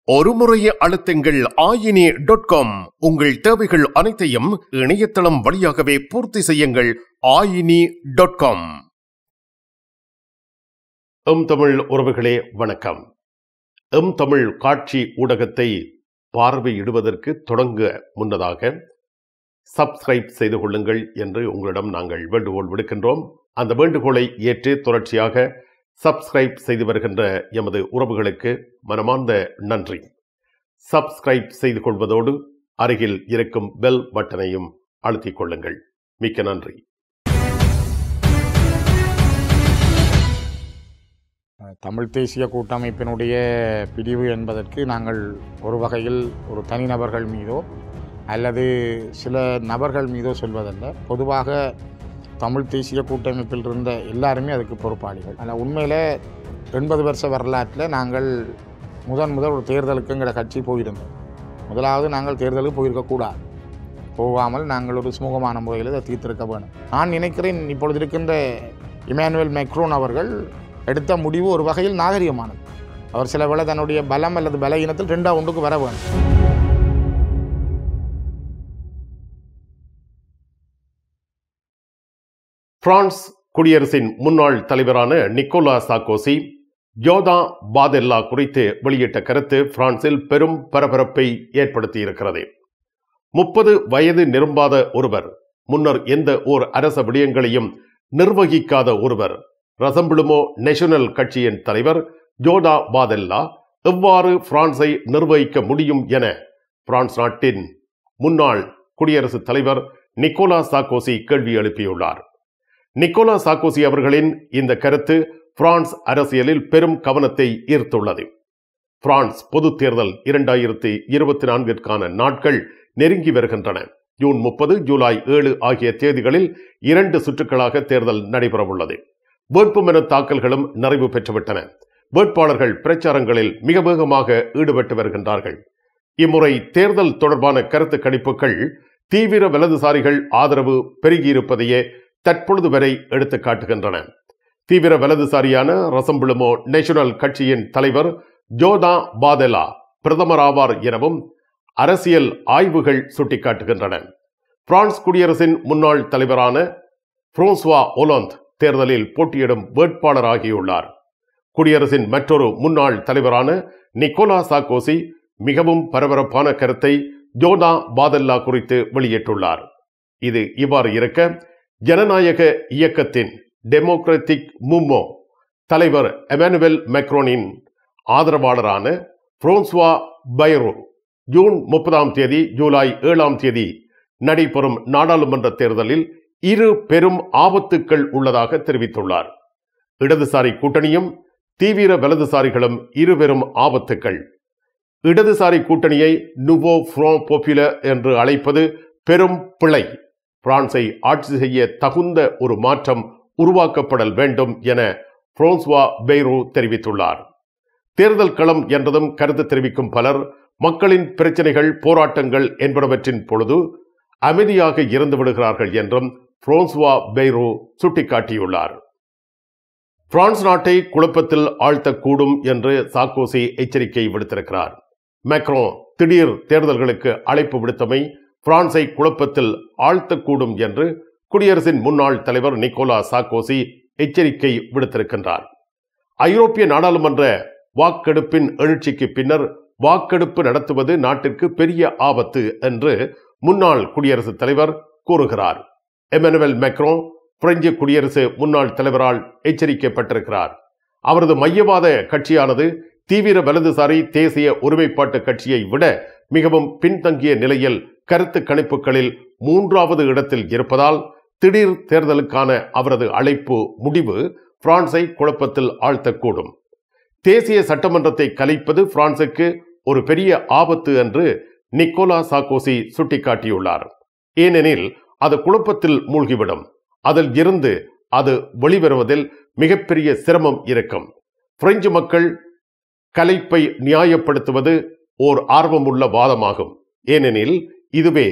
ஒரு முறையே அழுத்துங்கள் ayini.com. உங்கள் தேவைகள் அனைத்தையும் இணையதளம் வழியாகவே பூர்த்தி செய்யுங்கள். ayini.com. தமிழ் உறவுகளே வணக்கம். தமிழ் காட்சி ஊடகத்தை பார்வையிடுவதற்கு தொடங்க முன்னதாக சப்ஸ்கிரைப் செய்து கொள்ளுங்கள் என்று உங்களிடம் நாங்கள் வேண்டுகோள் விடுக்கின்றோம். அந்த வேண்டுகோளை ஏற்று தொடர்ச்சியாக சப்ஸ்கிரைப் செய்து வருகின்ற எமது உறவுகளுக்கு மனமார்ந்த நன்றி. சப்ஸ்கிரைப் செய்து கொள்வதோடு அருகில் இருக்கும் பெல் பட்டனையும் அழுத்திக் கொள்ளுங்கள். மிக்க நன்றி. தமிழ் தேசிய கூட்டமைப்பினுடைய பிரிவு என்பதற்கு நாங்கள் ஒரு வகையில் ஒரு தனிநபர்கள் மீதோ அல்லது சில நபர்கள் மீதோ சொல்வதல்ல. பொதுவாக தமிழ் தேசிய கூட்டமைப்பில் இருந்த எல்லாருமே அதுக்கு பொறுப்பாளிகள். ஆனால் உண்மையில் 80 வருஷ வரலாற்றில் நாங்கள் முதல் ஒரு தேர்தலுக்கு எங்களோட கட்சி போயிருந்தோம். முதலாவது நாங்கள் தேர்தலுக்கு போயிருக்கக்கூடாது. போகாமல் நாங்கள் ஒரு சுமூகமான முறையில் இதை தீர்த்திருக்க வேணும். நான் நினைக்கிறேன் இப்பொழுது இருக்கின்ற இமானுவேல் மேக்ரோன் அவர்கள் எடுத்த முடிவு ஒரு வகையில் நாகரிகமானது. அவர் சில வேளை தன்னுடைய பலம் அல்லது பலகீனத்தில் 2 ஒன்றுக்கு வர வேணும். பிரான்ஸ் குடியரசின் முன்னாள் தலைவரான நிக்கோலா சார்க்கோசி ஜோதா பாதெல்லா குறித்து வெளியிட்ட கருத்து பிரான்சில் பெரும் பரபரப்பை ஏற்படுத்தியிருக்கிறது. 30 வயது நிரம்பாத ஒருவர், முன்னர் எந்த ஓர் அரச விடயங்களையும் நிர்வகிக்காத ஒருவர், ரசம்பிளுமோ நேஷனல் கட்சியின் தலைவர் ஜோதா பாதெல்லா எவ்வாறு பிரான்ஸை நிர்வகிக்க முடியும் என பிரான்ஸ் நாட்டின் முன்னாள் குடியரசுத் தலைவர் நிக்கோலா சார்க்கோசி கேள்வி எழுப்பியுள்ளார். நிக்கோலா சார்க்கோசி அவர்களின் இந்த கருத்து பிரான்ஸ் அரசியலில் பெரும் கவனத்தை ஈர்த்துள்ளது. பிரான்ஸ் பொது தேர்தல் 2024 நாட்கள் நெருங்கி வருகின்றன. ஜூன் 30, ஜூலை 7 ஆகிய தேதிகளில் 2 சுற்றுக்களாக தேர்தல் நடைபெறவுள்ளது. வேட்புமனு தாக்கல்களும் நிறைவு பெற்றுவிட்டன. வேட்பாளர்கள் பிரச்சாரங்களில் மிக வேகமாக ஈடுபட்டு வருகின்றார்கள். இம்முறை தேர்தல் தொடர்பான கருத்து கணிப்புகள் தீவிர வலதுசாரிகள் ஆதரவு பெருகியிருப்பதையே தற்பொழுது வரை எடுத்து காட்டுகின்றன. தீவிர வலதுசாரியான ரசம்பிளுமோ நேஷனல் கட்சியின் தலைவர் ஜோதா பாதெல்லா பிரதமர் ஆவார் எனவும் அரசியல் ஆய்வுகள் சுட்டிக்காட்டுகின்றன. பிரான்ஸ் குடியரசின் முன்னாள் தலைவரான பிரான்சுவா ஒலாந்து தேர்தலில் போட்டியிடும் வேட்பாளர் ஆகியுள்ளார். குடியரசின் மற்றொரு முன்னாள் தலைவரான நிக்கோலா சார்க்கோசி மிகவும் பரபரப்பான கருத்தை ஜோதா பாதெல்லா குறித்து வெளியிட்டுள்ளார். இது இவ்வாறு இருக்க, ஜனநாயக இயக்கத்தின் டெமோக்ராட்டிக் மூவ்மோ தலைவர் இமானுவேல் மேக்ரோனின் ஆதரவாளரான பிரான்சுவா பைரோ ஜூன் 30, ஜூலை 7 நடைபெறும் நாடாளுமன்ற தேர்தலில் 2 பெரும் ஆபத்துக்கள் உள்ளதாக தெரிவித்துள்ளார். இடதுசாரி கூட்டணியும் தீவிர வலதுசாரிகளும் 2 பெரும் ஆபத்துக்கள். இடதுசாரி கூட்டணியை நுவோ ஃப்ரண்ட் பாப்புலர் என்று அழைப்பது பெரும் பிழை. பிரான்ஸை ஆட்சி செய்ய தகுந்த ஒரு மாற்றம் உருவாக்கப்படல் வேண்டும் என பிரான்சுவா பைரோ தெரிவித்துள்ளார். தேர்தல் களம் என்றதும் கருத்து தெரிவிக்கும் பலர் மக்களின் பிரச்சனைகள், போராட்டங்கள் என்பனவற்றின் பொழுது அமைதியாக இருந்து விடுகிறார்கள் என்றும் பிரான்சுவா பைரோ சுட்டிக்காட்டியுள்ளார். பிரான்ஸ் நாட்டை குழப்பத்தில் ஆழ்த்தக்கூடும் என்று சார்க்கோசி எச்சரிக்கை விடுத்திருக்கிறார். மேக்ரோ திடீர் தேர்தல்களுக்கு அழைப்பு விடுத்தமை பிரான்ஸை குழப்பத்தில் ஆழ்த்தக்கூடும் என்று குடியரசின் முன்னாள் தலைவர் நிக்கோலா சார்க்கோசி எச்சரிக்கை விடுத்திருக்கின்றார். ஐரோப்பிய நாடாளுமன்ற வாக்கெடுப்பின் எழுச்சிக்கு பின்னர் வாக்கெடுப்பு நடத்துவது நாட்டிற்கு பெரிய ஆபத்து என்று முன்னாள் குடியரசுத் தலைவர் கூறுகிறார். இமானுவேல் மேக்ரோன் பிரெஞ்சு குடியரசு முன்னாள் தலைவரால் எச்சரிக்கப்பட்டிருக்கிறார். அவரது மையவாத கட்சியானது தீவிர வலதுசாரி தேசிய ஒருமைப்பாட்டு கட்சியை விட மிகவும் பின்தங்கிய நிலையில் கருத்து கணிப்புகளில் 3வது இடத்தில் இருப்பதால் திடீர் தேர்தலுக்கான அவரது அழைப்பு முடிவு பிரான்ஸை குழப்பத்தில் ஆழ்த்தக்கூடும். தேசிய சட்டமன்றத்தை கலைப்பது பிரான்சுக்கு ஒரு பெரிய ஆபத்து என்று நிக்கோலா சார்க்கோசி சுட்டிக்காட்டியுள்ளார். ஏனெனில் அது குழப்பத்தில் மூழ்கிவிடும். அதில் இருந்து அது வெளிவருவதில் மிகப்பெரிய சிரமம் இருக்கும். பிரெஞ்சு மக்கள் கலைப்பை நியாயப்படுத்துவது ஓர் ஆர்வமுள்ள வாதமாகும். ஏனெனில் இதுவே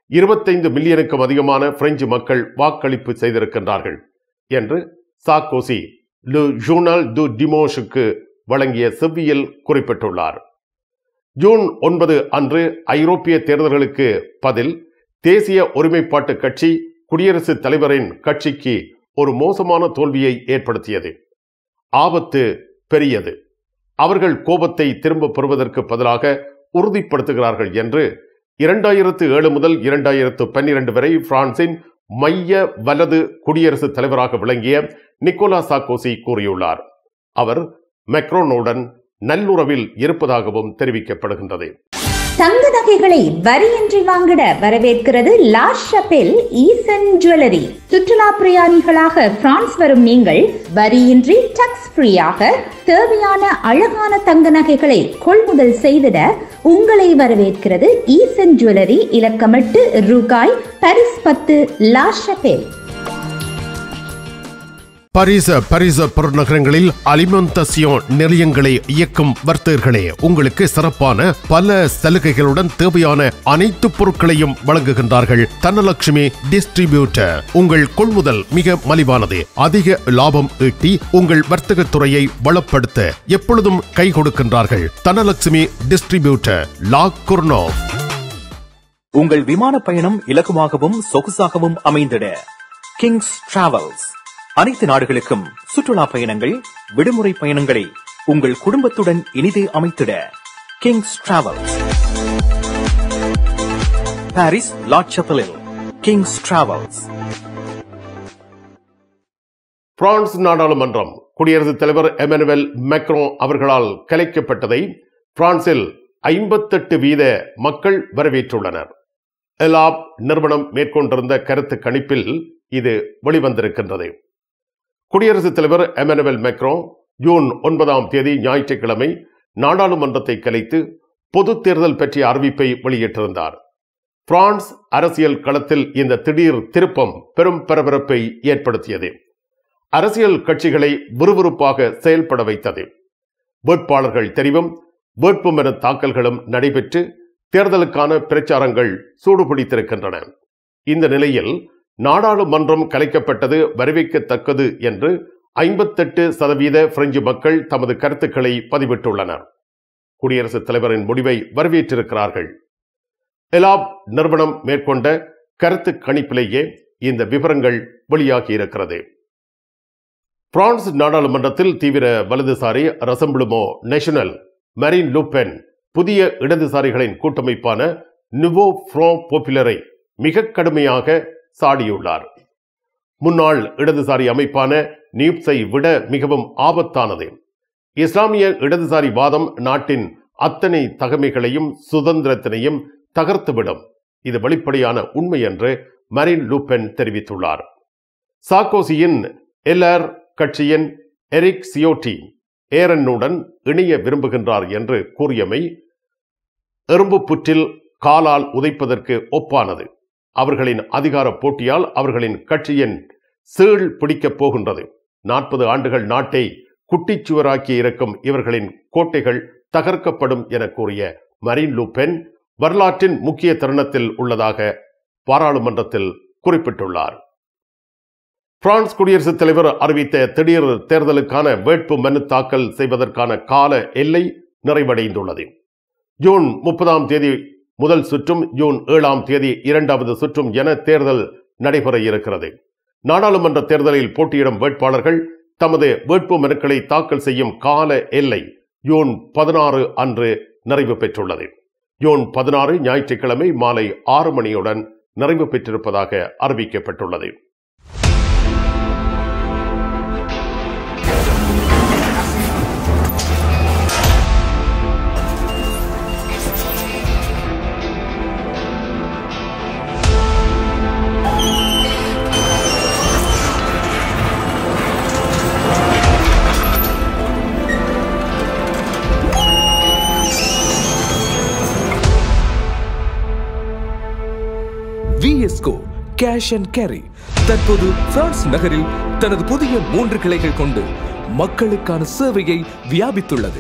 25 மில்லியனுக்கும் அதிகமான பிரெஞ்சு மக்கள் வாக்களிப்பு செய்திருக்கின்றார்கள் என்று சார்க்கோசி லு ஜூர்னல் டு டிமோஷுக்கு வழங்கிய செவ்வியில் குறிப்பிட்டுள்ளார். ஜூன் 9 அன்று ஐரோப்பிய தேர்தல்களுக்கு பதில் தேசிய ஒருமைப்பாட்டு கட்சி குடியரசுத் தலைவரின் கட்சிக்கு ஒரு மோசமான தோல்வியை ஏற்படுத்தியது. ஆபத்து பெரியது. அவர்கள் கோபத்தை திரும்ப பெறுவதற்கு பதிலாக உறுதிப்படுத்துகிறார்கள் என்று 2007 முதல் 2012 வரை பிரான்சின் மைய வலது குடியரசுத் தலைவராக விளங்கிய நிக்கோலா சார்க்கோசி கூறியுள்ளார். அவர் மேக்ரோனுடன் நல்லுறவில் இருப்பதாகவும் தெரிவிக்கப்படுகின்றது. தங்க நகைகளை வரியின்றி வாங்கிட வரவேற்கிறது லா ஷபெல் ஈசன் ஜுவல்லரி. சுற்றுலா பிரயாணிகளாக பிரான்ஸ் வரும் நீங்கள் வரியின்றி டாக்ஸ் ஃப்ரீயாக தேவையான அழகான தங்க நகைகளை கொள்முதல் செய்திட உங்களை வரவேற்கிறது ஈசன் ஜுவல்லரி, இலக்கம் 8 ரூகாய், பாரிஸ் 10, லா ஷபெல். பாரிஸ் பெருநகரங்களில் அலிமெண்டேஷன் நிலையங்களை இயக்கும் வர்த்தகர்களே, உங்களுக்கு சிறப்பான பல சலுகைகளுடன் தேவையான அனைத்து பொருட்களையும் வழங்குகின்றார்கள் தனலட்சுமி டிஸ்ட்ரிபியூட்டர். உங்கள் கொள்முதல் மிக மலிவானது. அதிக லாபம் ஈட்டி உங்கள் வர்த்தக துறையை வளப்படுத்த எப்பொழுதும் கை கொடுக்கின்றார்கள் தனலட்சுமி டிஸ்ட்ரிபியூட்டர், லா குர்னோவ். உங்கள் விமான பயணம் இலகுவாகவும் சொகுசாகவும் அமைந்திட கிங்ஸ் டிராவல்ஸ். அனைத்து நாடுகளுக்கும் சுற்றுலா பயணங்கள், விடுமுறை பயணங்களை உங்கள் குடும்பத்துடன் இனிதே அமைத்திட கிங்ஸ் டிராவல்ஸ். பாரிஸ் லா ஷபெலில் கிங்ஸ் டிராவல்ஸ். பிரான்ஸ் நாடாளுமன்றம் குடியரசுத் தலைவர் எமனுவேல் மேக்ரோ அவர்களால் கலைக்கப்பட்டதை பிரான்சில் 58% மக்கள் வரவேற்றுள்ளனர். எலாப் நிறுவனம் மேற்கொண்டிருந்த கருத்து கணிப்பில் இது வெளிவந்திருக்கின்றது. குடியரசுத் தலைவர் எமனுவேல் மேக்ரோ ஜூன் 9 ஞாயிற்றுக்கிழமை நாடாளுமன்றத்தை கலைத்து பொது தேர்தல் பற்றிய அறிவிப்பை வெளியிட்டிருந்தார். பிரான்ஸ் அரசியல் களத்தில் இந்த திடீர் திருப்பம் பெரும் பரபரப்பை ஏற்படுத்தியது. அரசியல் கட்சிகளை விறுவிறுப்பாக செயல்பட வைத்தது. வேட்பாளர்கள் தெரிவும் வேட்புமனு தாக்கல்களும் நடைபெற்று தேர்தலுக்கான பிரச்சாரங்கள் சூடுபிடித்திருக்கின்றன. இந்த நிலையில் நாடாளுமன்றம் கலைக்கப்பட்டது வரவேற்கத்தக்கது என்று 58% பிரெஞ்சு மக்கள் தமது கருத்துக்களை பதிவிட்டுள்ளனர். குடியரசுத் தலைவரின் முடிவை வரவேற்றிருக்கிறார்கள். எலாப் நிறுவனம் மேற்கொண்ட கருத்து கணிப்பிலேயே இந்த விவரங்கள் வெளியாகியிருக்கிறது. பிரான்ஸ் நாடாளுமன்றத்தில் தீவிர வலதுசாரி ரசம்பிளுமோ நேஷனல் மரீன் லூபென் புதிய இடதுசாரிகளின் கூட்டமைப்பான நுவோ ஃப்ரண்ட் பாப்புலரை மிக கடுமையாக சாடியுள்ளார். முன்னாள் இடதுசாரி அமைப்பான நியூப்ஸை விட மிகவும் ஆபத்தானது. இஸ்லாமிய இடதுசாரி வாதம் நாட்டின் அத்தனை தகமைகளையும் சுதந்திரத்தினையும் தகர்த்துவிடும். இது வெளிப்படையான உண்மை என்று மரீன் லூபென் தெரிவித்துள்ளார். சார்க்கோசியின் எல்ஆர் கட்சியின் எரிக் சியோட்டி ஏரனுடன் இணைய விரும்புகின்றார் என்று கூறியமை எறும்பு புற்றில் காலால் உதைப்பதற்கு ஒப்பானது. அவர்களின் அதிகார போட்டியால் அவர்களின் கட்சியின் சீழ் பிடிக்கப் போகின்றது. 40 ஆண்டுகள் நாட்டை குட்டிச்சுவராக்கி இருக்கும் இவர்களின் கோட்டைகள் தகர்க்கப்படும் என கூறிய மரீன் லூபென் வரலாற்றின் முக்கிய தருணத்தில் உள்ளதாக பாராளுமன்றத்தில் குறிப்பிட்டுள்ளார். பிரான்ஸ் குடியரசுத் தலைவர் அறிவித்த திடீர் தேர்தலுக்கான வேட்பு மனு தாக்கல் செய்வதற்கான கால எல்லை நிறைவடைந்துள்ளது. ஜூன் 30 முதல் சுற்றும் ஜூன் 7 இரண்டாவது சுற்றும் என தேர்தல் நடைபெற இருக்கிறது. நாடாளுமன்ற தேர்தலில் போட்டியிடும் வேட்பாளர்கள் தமது வேட்பு மனுக்களை தாக்கல் செய்யும் கால எல்லை ஜூன் 16 அன்று நிறைவு பெற்றுள்ளது. ஜூன் 16 ஞாயிற்றுக்கிழமை மாலை 6 மணியுடன் நிறைவு பெற்றிருப்பதாக அறிவிக்கப்பட்டுள்ளது. VSCO கேஷ் அண்ட் கேரி தற்போது பிரான்ஸ் நகரில் தனது புதிய 3 கிளைகள் கொண்டு மக்களுக்கான சேவையை வியாபித்துள்ளது.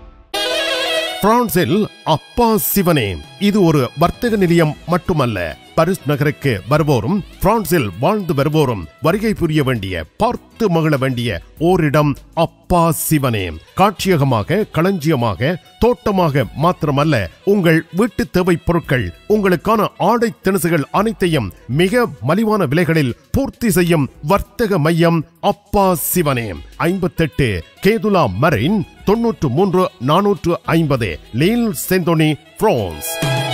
பிரான்சில் அப்பா சிவனே, இது ஒரு வர்த்தக நிலையம் மட்டுமல்ல, பாரிஸ் நகருக்கு வருவோரும் பிரான்சில் வாழ்ந்து வருவோரும் வருகை புரிய வேண்டிய பார்த்து மகிழ வேண்டிய ஓரிடம் அப்பா சிவனே. காட்சியகமாக, களஞ்சியமாக, தோட்டமாக மாத்திரமல்ல, உங்கள் வீட்டு தேவை பொருட்கள், உங்களுக்கான ஆடை திணுசுகள் அனைத்தையும் மிக மலிவான விலைகளில் பூர்த்தி செய்யும் வர்த்தக மையம் அப்பா சிவனே. 58 கேதுலா மரைன் 93 450 லீல் செந்தோனி, பிரான்ஸ்.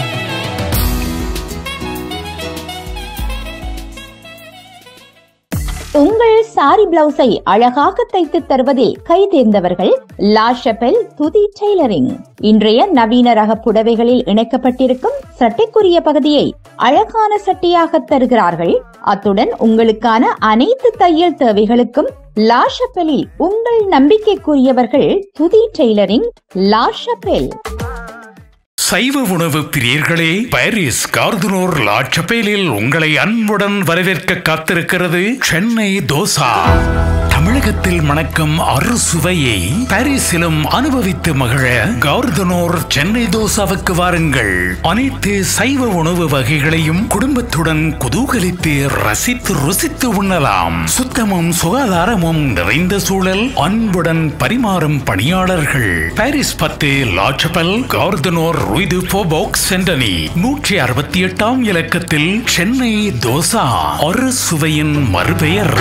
உங்கள் சாரி பிளவுஸை அழகாக தைத்து தருவதில் கை தேர்ந்தவர்கள் லா ஷபெல் துதி டெய்லரிங். இன்றைய நவீன ரக புடவைகளில் இணைக்கப்பட்டிருக்கும் சட்டைக்குரிய பகுதியை அழகான சட்டையாக தருகிறார்கள். அத்துடன் உங்களுக்கான அனைத்து தையல் தேவைகளுக்கும் லா ஷபெலில் உங்கள் நம்பிக்கைக்குரியவர்கள் துதி டெய்லரிங், லா ஷபெல். சைவ உணவு பிரியர்களே, பாரிஸ் கார்துனோர் லா ஷபெலில் உங்களை அன்புடன் வரவேற்க காத்திருக்கிறது சென்னை தோசா. தமிழகத்தில் மணக்கும் அறுசுவையை பாரிஸிலும் அனுபவித்து மகிழ கார்துனோர் சென்னை தோசாவுக்கு வாருங்கள். அனைத்து சைவ உணவு வகைகளையும் குடும்பத்துடன் குதூகலித்து ரசித்து ருசித்து உண்ணலாம். சுத்தமும் சுகாதாரமும் நிறைந்த சூழல், அன்புடன் பரிமாறும் பணியாளர்கள். பாரிஸ் 10 லா ஷபெல் கார்துனோர் ரூய் டு ஃபோபோக்ஸ் சென்டனி 168ஆம் இலக்கத்தில் சென்னை தோசா, அறுசுவையின் மறுபெயர்.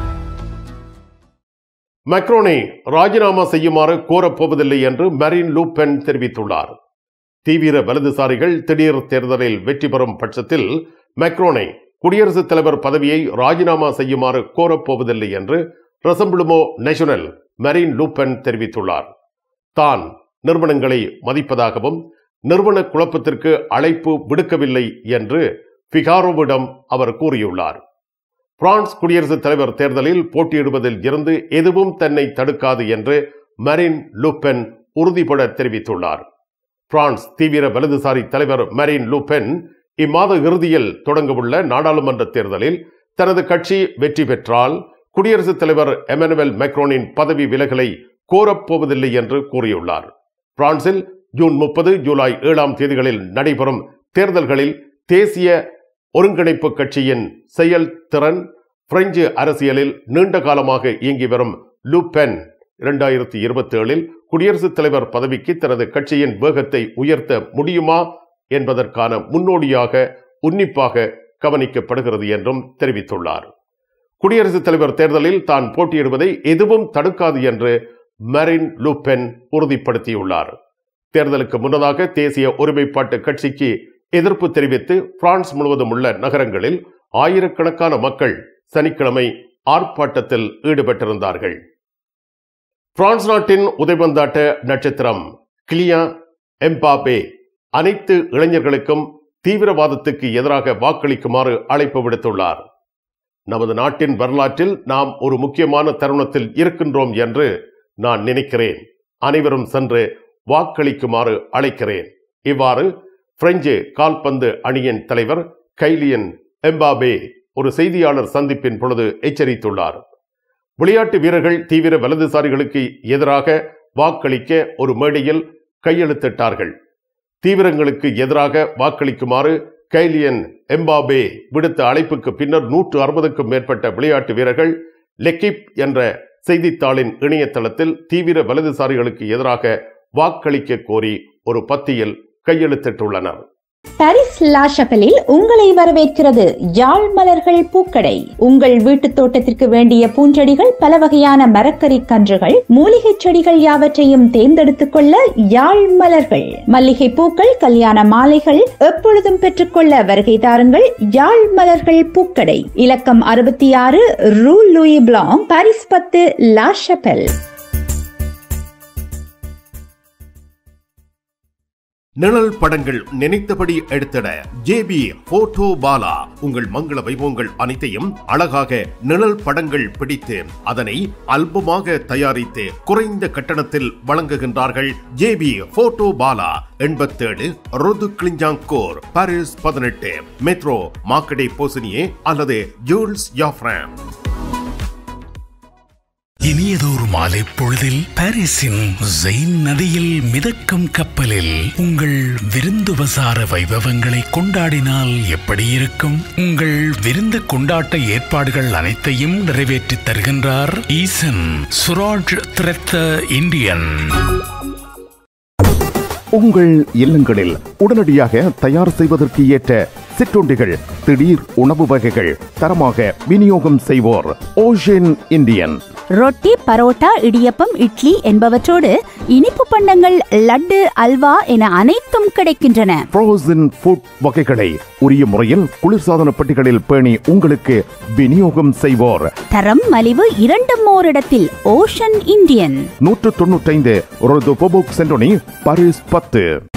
மேக்ரோனை ராஜினாமா செய்யுமாறு கோரப்போவதில்லை என்று மரீன் லூ பென் தெரிவித்துள்ளார். தீவிர வலதுசாரிகள் திடீர் தேர்தலில் வெற்றி பெறும் பட்சத்தில் மேக்ரோனை குடியரசுத் தலைவர் பதவியை ராஜினாமா செய்யுமாறு கோரப்போவதில்லை என்று ரசம்பிளுமோ நேஷனல் மரீன் லூ பென் தெரிவித்துள்ளார். தான் நிறுவனங்களை மதிப்பதாகவும் நிறுவன குழப்பத்திற்கு அழைப்பு விடுக்கவில்லை என்று ஃபிகாரோவிடம் அவர் கூறியுள்ளார். பிரான்ஸ் குடியரசுத் தலைவர் தேர்தலில் போட்டியிடுவதில் இருந்து எதுவும் தன்னை தடுக்காது என்று மரீன் லூ பென் உறுதிபட தெரிவித்துள்ளார். பிரான்ஸ் தீவிர வலதுசாரி தலைவர் மரீன் லூ பென் இம்மாத இறுதியில் தொடங்கவுள்ள நாடாளுமன்ற தேர்தலில் தனது கட்சி வெற்றி பெற்றால் குடியரசுத் தலைவர் எமனுவல் மேக்ரோனின் பதவி விலகலை கோரப்போவதில்லை என்று கூறியுள்ளார். பிரான்சில் ஜூன் 30, ஜூலை 7ஆம் தேதிகளில் நடைபெறும் தேர்தல்களில் தேசிய ஒருங்கிணைப்பு கட்சியின் செயல்திறன் பிரெஞ்சு அரசியலில் நீண்ட காலமாக இயங்கி வரும் லூ பென் 2027இல் குடியரசுத் தலைவர் பதவிக்கு தனது கட்சியின் வேகத்தை உயர்த்த முடியுமா என்பதற்கான முன்னோடியாக உன்னிப்பாக கவனிக்கப்படுகிறது என்றும் தெரிவித்துள்ளார். குடியரசுத் தலைவர் தேர்தலில் தான் போட்டியிடுவதை எதுவும் தடுக்காது என்று மரீன் லூ பென் உறுதிப்படுத்தியுள்ளார். தேர்தலுக்கு முன்னதாக தேசிய ஒருமைப்பாட்டு கட்சிக்கு எதிர்ப்பு தெரிவித்து பிரான்ஸ் முழுவதும் உள்ள நகரங்களில் ஆயிரக்கணக்கான மக்கள் சனிக்கிழமை ஆர்ப்பாட்டத்தில் ஈடுபட்டிருந்தார்கள். பிரான்ஸ் நாட்டின் உதைபந்தாட்ட நட்சத்திரம் கிலியான் எம்பாபே அனைத்து இளைஞர்களுக்கும் தீவிரவாதத்துக்கு எதிராக வாக்களிக்குமாறு அழைப்பு விடுத்துள்ளார். நமது நாட்டின் வரலாற்றில் நாம் ஒரு முக்கியமான தருணத்தில் இருக்கின்றோம் என்று நான் நினைக்கிறேன். அனைவரும் சென்று வாக்களிக்குமாறு அழைக்கிறேன். இவ்வாறு பிரெஞ்சு கால்பந்து அணியின் தலைவர் கைலியன் எம்பாபே ஒரு செய்தியாளர் சந்திப்பின் பொழுது எச்சரித்துள்ளார். விளையாட்டு வீரர்கள் தீவிர வலதுசாரிகளுக்கு எதிராக வாக்களிக்க ஒரு மேடையில் கையெழுத்திட்டார்கள். தீவிரங்களுக்கு எதிராக வாக்களிக்குமாறு கைலியன் எம்பாபே விடுத்த அழைப்புக்கு பின்னர் 160க்கும் மேற்பட்ட விளையாட்டு வீரர்கள் லெக்கிப் என்ற செய்தித்தாளின் இணையதளத்தில் தீவிர வலதுசாரிகளுக்கு எதிராக வாக்களிக்க கோரி ஒரு பத்தியில் கையெழுத்திட்டுள்ளனர். பாரிஸ் லா ஷபெலில் உங்களை வரவேற்கிறது யாழ் மலர்கள் பூக்கடை. உங்கள் வீட்டு தோட்டத்திற்கு வேண்டிய பூஞ்செடிகள், பல வகையான மரக்கறி கன்றுகள், மூலிகை செடிகள் யாவற்றையும் தேர்ந்தெடுத்துக் கொள்ள யாழ் மலர்கள். மல்லிகை பூக்கள், கல்யாண மாலைகள் எப்பொழுதும் பெற்றுக்கொள்ள வருகை தாருங்கள் யாழ் மலர்கள் பூக்கடை. இலக்கம் 66 ரூ Louis Blanc, Paris 10 La Chapelle. நிழல் படங்கள் நினைத்தபடி எடுத்திட ஜேபி போட்டோ பாலா. உங்கள் மங்கள வைபவங்கள் அனைத்தையும் அழகாக நிழல் படங்கள் பிடித்து அதனை ஆல்பமாக தயாரித்து குறைந்த கட்டணத்தில் வழங்குகின்றார்கள். ஜேபி போட்டோ பாலா 87 ரோது கிளிஞ்சாங்கோர், பாரிஸ் 18, மெட்ரோ மார்க்கெட்டை போசினியே அல்லது ஜூல்ஸ் யாஃப்ரான். இனியதொரு மாலை பொழுதில் பாரிஸின் ஜெயின் நதியில் மிதக்கும் கப்பலில் உங்கள் விருந்துபசார வைபவங்களை கொண்டாடினால் எப்படி இருக்கும்? உங்கள் விருந்து கொண்டாட்ட ஏற்பாடுகள் அனைத்தையும் நிறைவேற்றி தருகின்றார் ஈசன் சுராஜ் திரெத்த இந்தியன். உங்கள் இல்லங்களில் உடனடியாக தயார் செய்வதற்கு ஏற்ற சிற்றுண்டிகள், திடீர் உணவு வகைகள் தரமாக விநியோகம் செய்வோர் ஓஷன் இந்தியன். ரொட்டி, பரோட்டா, இடியப்பம், இட்லி என்பவற்றோடு இனிப்பு பண்டங்கள், லட்டு, அல்வா என அனைத்தும் கிடைக்கின்றன. ஃப்ரோசன் ஃபுட் வகைகளை உரிய முறையில் குளிர்சாதன பெட்டிகளில் பேணி உங்களுக்கு விநியோகம் செய்வோர். தரம், மலிவு இரண்டும் ஓரிடத்தில் ஓஷன் இந்தியன். 195 ரோது போபோக் சென்டோனி, பாரிஸ் 10.